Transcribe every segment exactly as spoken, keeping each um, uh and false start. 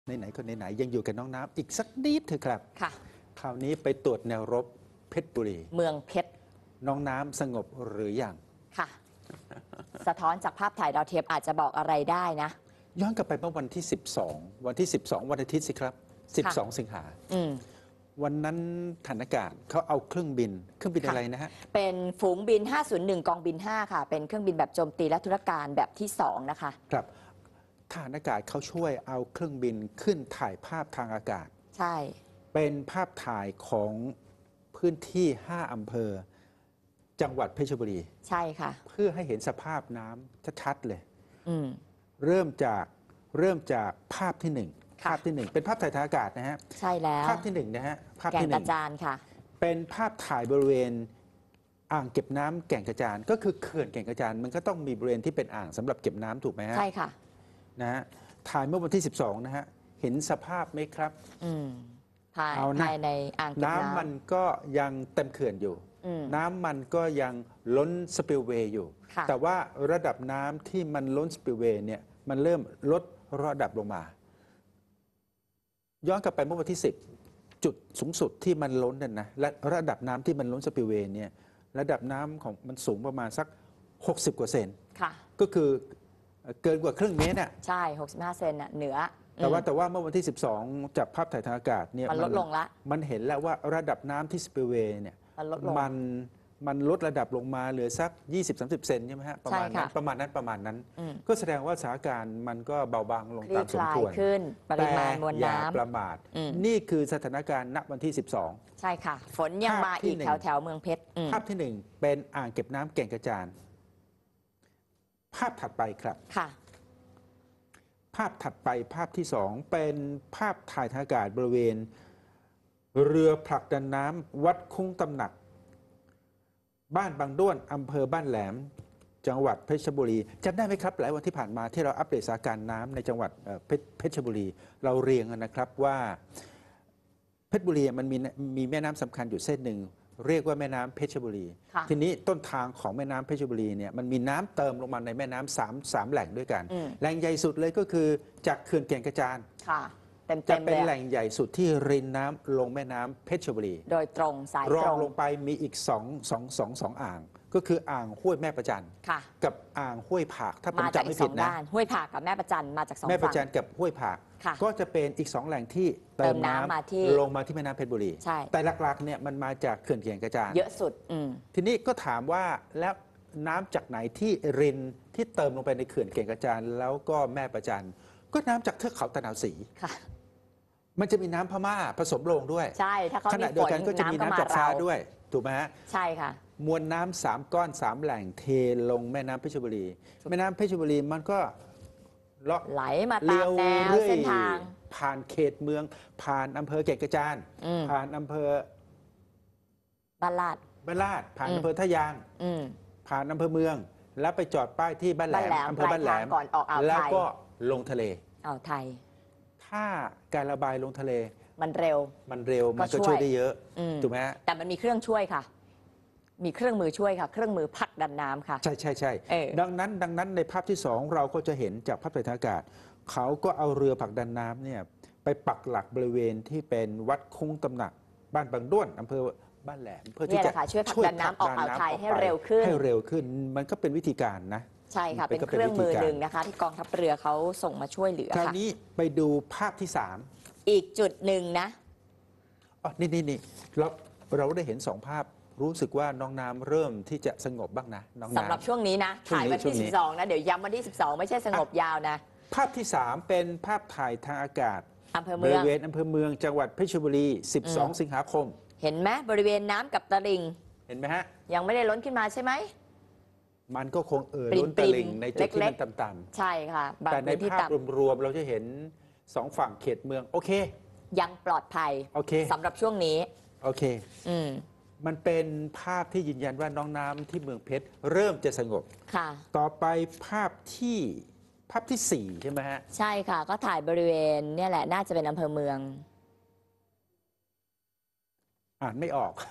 ไหนๆคนไหนๆยังอยู่กับน้องน้ำอีกสักนิดเถอะครับค่ะคราวนี้ไปตรวจแนวรบเพชรบุรีเมืองเพชรน้องน้ำสงบหรือยังค่ะ สะท้อนจากภาพถ่ายดาวเทียมอาจจะบอกอะไรได้นะย้อนกลับไปเมื่อวันที่สิบสองวันที่สิบสองวันอาทิตย์สิครับสิบสองสิงหาอืมวันนั้นฐานอากาศเขาเอาเครื่องบินเครื่องบินอะไรนะฮะเป็นฝูงบินห้าศูนย์หนึ่งกองบินห้าค่ะเป็นเครื่องบินแบบโจมตีและธุรการแบบที่สองนะคะครับฐานอากาศเขาช่วยเอาเครื่องบินขึ้นถ่ายภาพทางอากาศใช่เป็นภาพถ่ายของพื้นที่ห้าอำเภอจังหวัดเพชรบุรีใช่ค่ะเพื่อให้เห็นสภาพน้ำชัดๆเลยอืมเริ่มจากเริ่มจากภาพที่หนึ่งภาพที่หนึ่งเป็นภาพถ่ายทางอากาศนะฮะใช่แล้วภาพที่หนึ่งนะฮะภาพแก่งที่หกนึ่ระจานค่ะเป็นภาพถ่ายบริเวณอ่างเก็บน้ำแก่งกระจานก็คือเขื่อนแก่งกระจานมันก็ต้องมีบริเวณที่เป็นอ่างสำหรับเก็บน้ำถูกไหมฮะใช่ค่ะนะฮะถ่ายเมื่อวันที่สิบสองนะฮะเห็นสภาพไหมครับอืมภายเอานะภายในอ่างเก็บน้ำน้ำมันก็ยังเต็มเขื่อนอยู่น้ำมันก็ยังล้นสปิลเวย์อยู่แต่ว่าระดับน้ำที่มันล้นสปิลเวย์เนี่ยมันเริ่มลดระดับลงมาย้อนกลับไปเมื่อวันที่สิบจุดสูงสุดที่มันล้นนั่นนะและระดับน้ำที่มันล้นสปิลเวย์เนี่ยระดับน้ำของมันสูงประมาณสักหกสิบกว่าเซนก็คือเกินกว่าครึ่งเมตรน่ะใช่หกสิบห้าเซนน่ะเหนือแต่ว่าแต่ว่าเมื่อวันที่สิบสองจากภาพถ่ายทางอากาศเนี่ยมันลดลงละมันเห็นแล้วว่าระดับน้ำที่สปิลเวย์เนี่ยมันลดลงมันมันลดระดับลงมาเหลือสัก ยี่สิบถึงสามสิบ เซนใช่ไหมฮะประมาณนั้นประมาณนั้นประมาณนั้นก็แสดงว่าสถานการณ์มันก็เบาบางลงตามสมควรขึ้นปริมาณมวลน้ำแต่อย่าประมาทนี่คือสถานการณ์ณวันที่สิบสองใช่ค่ะฝนยังมาอีกแถวแถวเมืองเพชรภาพที่หนึ่งเป็นอ่างเก็บน้ำแก่งกระจานภาพถัดไปครับค่ะภาพถัดไปภาพที่สองเป็นภาพถ่ายทางอากาศบริเวณเรือผลักดันน้ำวัดคุ้งตำหนักบ้านบางด้วนอำเภอบ้านแหลมจังหวัดเพชรบุรีจำได้ไหมครับหลายวันที่ผ่านมาที่เราอัปเดตสถานการณ์น้ำในจังหวัดเพชรบุรีเราเรียงนะครับว่าเพชรบุรีมันมีมีแม่น้ำสำคัญอยู่เส้นหนึ่งเรียกว่าแม่น้ำเพชรบุรีทีนี้ต้นทางของแม่น้ำเพชรบุรีเนี่ยมันมีน้ำเติมลงมาในแม่น้ำสามสามแหล่งด้วยกันแหล่งใหญ่สุดเลยก็คือจากเขื่อนแก่งกระจานจะเป็นแหล่งใหญ่สุดที่รินน้ำลงแม่น้ำเพชรบุรีโดยตรงสายตรงรองลงไปมีอีกสองสองสองสองอ่างก็คืออ่างห้วยแม่ประจันกับอ่างห้วยผากถ้าผมจำไม่ผิดนะห้วยผากกับแม่ประจันมาจากสองแม่ประจันกับห้วยผากก็จะเป็นอีกสองแหล่งที่เติมน้ำลงมาที่แม่น้ำเพชรบุรีแต่หลักๆเนี่ยมันมาจากเขื่อนแก่งกระจานเยอะสุดทีนี้ก็ถามว่าแล้วน้ำจากไหนที่รินที่เติมลงไปในเขื่อนแก่งกระจานแล้วก็แม่ประจันก็น้ำจากเทือกเขาตะนาวศรีมันจะมีน้ำพม่าผสมลงด้วยใช่ถ้าเขาขณะเดียวกันก็จะมีน้ำจากฟ้าด้วยถูกไหมฮะใช่ค่ะมวลน้ำสามก้อนสามแหล่งเทลงแม่น้ำเพชรบุรีแม่น้ำเพชรบุรีมันก็เลาะไหลมาตามแนวเส้นทางผ่านเขตเมืองผ่านอำเภอแก่งกระจานผ่านอำเภอบ้านลาดบ้านลาดผ่านอำเภอท่ายางผ่านอำเภอเมืองแล้วไปจอดป้ายที่บ้านแหลมอำเภอบ้านแหลมก่อนออกอ่าวไทยแล้วก็ลงทะเลอ่าวไทยถ้าการระบายลงทะเลมันเร็วมันเร็วมันก็ช่วยได้เยอะถูกไหมฮะแต่มันมีเครื่องช่วยค่ะมีเครื่องมือช่วยค่ะเครื่องมือผลักดันน้ำค่ะใช่ใช่ใช่ดังนั้นดังนั้นในภาพที่สองเราก็จะเห็นจากภาพถ่ายทางอากาศเขาก็เอาเรือผลักดันน้ำเนี่ยไปปักหลักบริเวณที่เป็นวัดคุ้งตำหนักบ้านบางด้วนอำเภอบ้านแหลมเพื่อที่จะช่วยผลักดันน้ำออกอ่าวไทยให้เร็วขึ้นให้เร็วขึ้นมันก็เป็นวิธีการนะใช่ค่ะเป็นเครื่องมือหนึ่งนะคะที่กองทัพเรือเขาส่งมาช่วยเหลือคราวนี้ไปดูภาพที่สามอีกจุดหนึ่งนะอ๋อนี่นี่นี่เราเราได้เห็นสองภาพรู้สึกว่าน้องน้ำเริ่มที่จะสงบบ้างนะน้องน้ำสำหรับช่วงนี้นะถ่ายวันที่สิบสองนะเดี๋ยวย้ำวันที่สิบสองไม่ใช่สงบยาวนะภาพที่สามเป็นภาพถ่ายทางอากาศอำเภอเมืองบริเวณอำเภอเมืองจังหวัดเพชรบุรีสิบสองสิงหาคมเห็นไหมบริเวณน้ำกับตลิ่งเห็นไหมฮะยังไม่ได้ล้นขึ้นมาใช่ไหมมันก็คงเอ่อล้นตลิ่งในจุดที่มันต่ำๆใช่ค่ะแต่ในภาพรวมๆเราจะเห็นสองฝั่งเขตเมืองโอเคยังปลอดภัยโอเคสำหรับช่วงนี้โอเคอืมมันเป็นภาพที่ยืนยันว่าน้องน้ำที่เมืองเพชรเริ่มจะสงบค่ะต่อไปภาพที่ภาพที่สี่ใช่ไหมฮะใช่ค่ะก็ถ่ายบริเวณเนี่ยแหละน่าจะเป็นอำเภอเมืองอ่านไม่ออก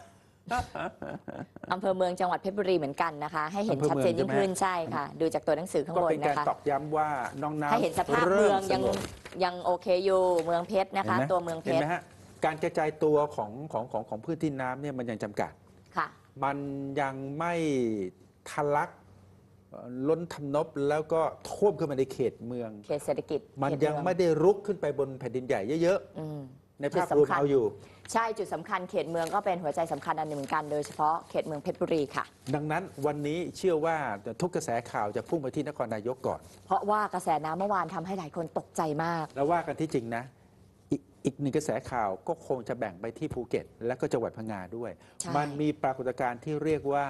อำเภอเมืองจังหวัดเพชรบุรีเหมือนกันนะคะ ให้เห็นชัดเจนยิ่งขึ้นใช่ค่ะ ดูจากตัวหนังสือข้างก็บนเป็นการนะคะตอกย้ำว่าน้องน้ำให้เห็นสภาพริ่เมืองสยังงบยังโอเคอยู่เมืองเพชรนะคะห็นไหตัวเมืองเพเห็นชไหมรฮะการกระจายตัวของของของของพื้นที่น้ำเนี่ยมันยังจำกัดค่ะมันยังไม่ทะลักเอ่อล้นทำนบแล้วก็ท่วมขึ้นมาในเขตเมืองเขตเศรษฐกิจมันเขตยังเอไม่ได้รุกขึ้นไปบนแผ่นดินใหญ่เยอะอืมๆ ในภาพรวมจุดสำคัญเอาอยู่ใช่จุดสำคัญเขตเมืองก็เป็นหัวใจสำคัญอันหนึ่งเหมือนกันโดยเฉพาะเขตเมืองเพชรบุรีค่ะดังนั้นวันนี้เชื่อว่าทุกกระแสข่าวจะพุ่งไปที่นครนายกก่อนเพราะว่ากระแสน้ำเมื่อวานทำให้หลายคนตกใจมากแล้วว่ากันที่จริงนะอีกอีกหนึ่งกระแสข่าวก็คงจะแบ่งไปที่ภูเก็ต และก็จังหวัดพังงาด้วยใช่มันมีปรากฏการณ์ที่เรียกว่า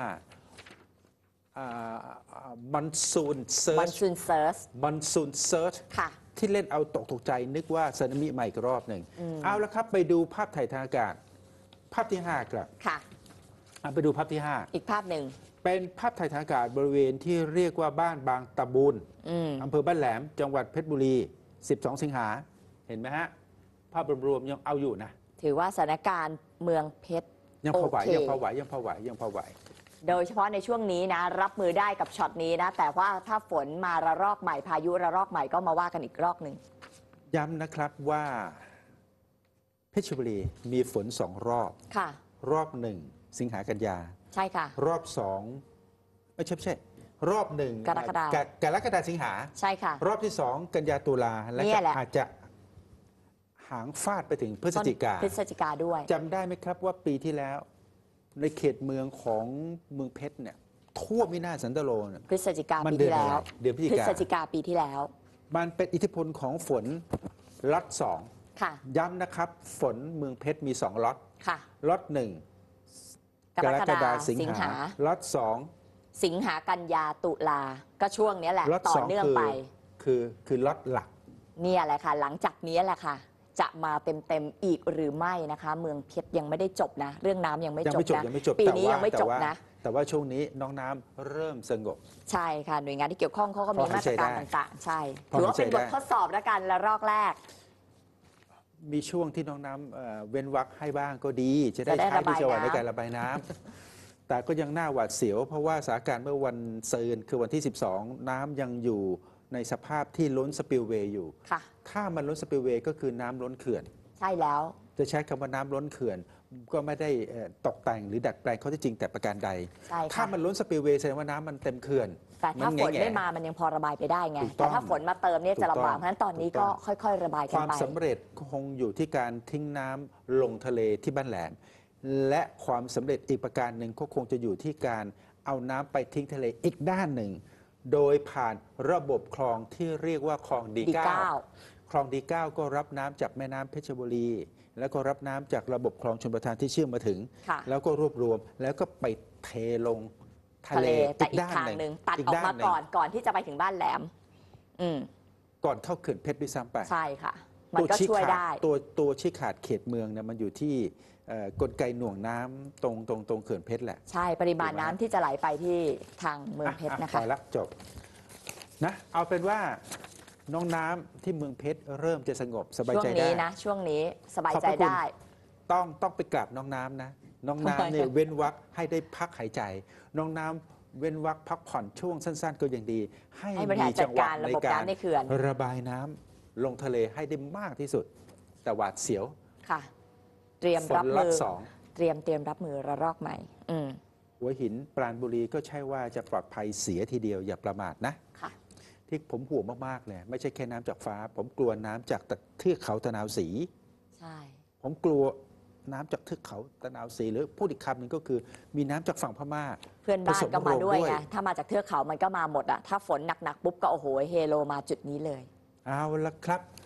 มันซูนเซิวัร์นชซุนเซิร์ชมันซูนเซิร์ชค่ะที่เล่นเอาตกตกใจนึกว่าสึนามิใหม่อีกรอบหนึ่งอืมเอาละครับไปดูภาพถ่ายทางอากาศ ภาพที่ห้าครับค่ะอ่ะไปดูภาพที่ห้าอีกภาพหนึ่งเป็นภาพถ่ายทางอากาศบริเวณที่เรียกว่าบ้านบางตะบูนอืมอำเภอบ้านแหลม จังหวัดเพชรบุรี สิบสอง สิงหา เห็นไหมฮะ ภาพรวมๆยังเอาอยู่นะถือว่าสถานการณ์เมืองเพชรยังพอไหวโอเคยังพอไหวยังพอไหวยังพอไหวโดยเฉพาะในช่วงนี้นะ รับมือได้กับช็อตนี้นะ แต่ว่าถ้าฝนมาระลอกใหม่พายุระลอกใหม่ก็มาว่ากันอีกรอบหนึ่งย้ำนะครับว่าเพชรบุรีมีฝนสองรอบค่ะรอบหนึ่งสิงหากันยาใช่ค่ะรอบสองไม่ใช่ไม่ใช่ รอบหนึ่งกรกฎาคมกรกฎาสิงหาใช่ค่ะรอบที่สองกันยาตุลาและเนี่ก็ยแหละอาจจะหางฟาดไปถึงพฤศจิกาพฤศจิกาด้วยจำได้ไหมครับว่าปีที่แล้ว ในเขตเมืองของเมืองเพชรเนี่ยท่วมวินาศสันตโลเนี่ยพฤศจิกามันปีเดือนที่แล้วอะไรเดือนพฤศจิพฤกาศจิกาปีที่แล้วมันเป็นอิทธิพลของฝนล็อตสองค่ะย้ำนะครับ ฝนเมืองเพชรมีสองล็อตค่ะล็อตหนึ่งกรกฎาสิงสิงหาหาล็อตสองสิงหากันยาตุลา ก็ช่วงนี้แหละล็อตต่อสองเนื่องคือไปคือคือล็อตหลักเนี่ยแหละค่ะ หลังจากนี้แหละค่ะ จะมาเต็มๆอีกหรือไม่นะคะ เมืองเพชรยังไม่ได้จบนะ เรื่องน้ำยังไม่ยังจบไม่จบนะยังไม่จบปีแต่นี้ว่ายังไม่แต่จบว่านะแต่ว่าช่วงนี้น้องน้ำเริ่มสงบใช่ค่ะ หน่วยงานที่เกี่ยวข้องเขาก็มีพอหายมาตรการใจได้ต่างๆ ใช่พอถือว่าเป็นหายใจบทได้ทดสอบแล้วกันละรอกแรกมีช่วงที่น้องน้ำเอ่อเว้นวักให้บ้างก็ดี จะได้จะได้ใช้ระบายที่จังหวัดน้ำในการระบายน้ำ แต่ก็ยังน่าหวาดเสียว เพราะว่าสถานการณ์เมื่อวันซืนคือวันที่ สิบสอง น้ำยังอยู่ในสภาพที่ล้นสปิลเวย์อยู่ค่ะถ้ามันล้นสปิลเวย์ก็คือน้ำล้นเขื่อนใช่แล้วจะใช้คำว่าน้ำล้นเขื่อน ก็ไม่ได้เอ่อตกแต่งหรือดัดแปลงข้อเท็จจริงแต่ประการใดใช่ถ้าค่ะมันล้นสปิลเวย์แสดงว่าน้ำมันเต็มเขื่อนแต่ถ้าฝนแง่ไม่มามันยังพอระบายไปได้ไงถูกต้องแต่ถ้าฝนมาเติมเนี่ยจะลำบากถูกต้องเพราะฉะนั้นตอนนี้ถูกต้ก็องค่อยๆ ระบายคกันวามไปสำเร็จคงอยู่ที่การทิ้งน้ำลงทะเลที่บ้านแหลม และความสำเร็จอีกประการหนึ่งก็คงจะอยู่ที่การเอาน้ำไปทิ้งทะเลอีกด้านหนึ่ง โดยผ่านระบบคลองที่เรียกว่าคลองดีดีเก้าเก้าคลองดีเก้าก็รับน้ำจากแม่น้ำเพชรบุรี แล้วก็รับน้ำจากระบบคลองชลประทานที่เชื่อมมาถึงค่ะแล้วก็รวบรวมแล้วก็ไปเทลงทะทะเลเลแต่อีกด้านทางหนึ่งตัดออกด้นมาหนึ่งก่อนก่อนที่จะไปถึงบ้านแหลม อืมก่อนเข้าเขื่อนเพชรด้วยซ้ำไปใช่ค่ะ มันก็ชี้ช่วยขาได้ตัวตัวชี้ขาดเขตเมืองเนี่ยมันอยู่ที่เอ่อกลไกหน่วงน้ำตรงตรงตรงเขื่อนเพชรแหละใช่ปริมาณถูกไหมน้ำที่จะไหลไปที่ทางเมืองเพชรอ่นะคะพอละจบนะเอาเป็นว่าน้องน้ำที่เมืองเพชรเริ่มจะสงบสบายช่วงใจได้นี้นะ ช่วงนี้สบายขอบใจพระคุณได้ต้องต้องไปกราบน้องน้ำนะ น้องทำไมน้ำเนี่ยอะเว้นวักให้ได้พักหายใจ น้องน้ำเว้นวักพักผ่อนช่วงสั้น ๆ ก็ยังดี ให้ให้บริหารมีจัจัดงหวะการระในบบการน้ำในเขื่อนระบายน้ำลงทะเลให้ได้มากที่สุด แต่หวาดเสียวค่ะ เตรียมฝนรับล็อมืตอสองเตรียมเตรียมรับมือระลอกใหม่ อืมหัวหินปราณบุรีก็ใช่ว่าจะปลอดภัยเสียทีเดียวอย่าประมาทนะค่ะที่ผมห่วงมากๆเลยไม่ใช่แค่น้ำจากฟ้า ผมกลัวน้ำจากเทือกเขาตะนาวศรีใช่ผมกลัวน้ำจากเทือกเขาตะนาวศรีหรือพูดอีกคำหนึ่งก็คือ มีน้ำจากฝั่งพม่าเพื่อนบ้านก็มาด้วยผสมโรงด้วยไง ถ้ามาจากเทือกเขามันก็มาหมดอะถ้าฝนหนักๆปุ๊บก็โอ้โหเฮโลมาจุดนี้เลยเอาละครับ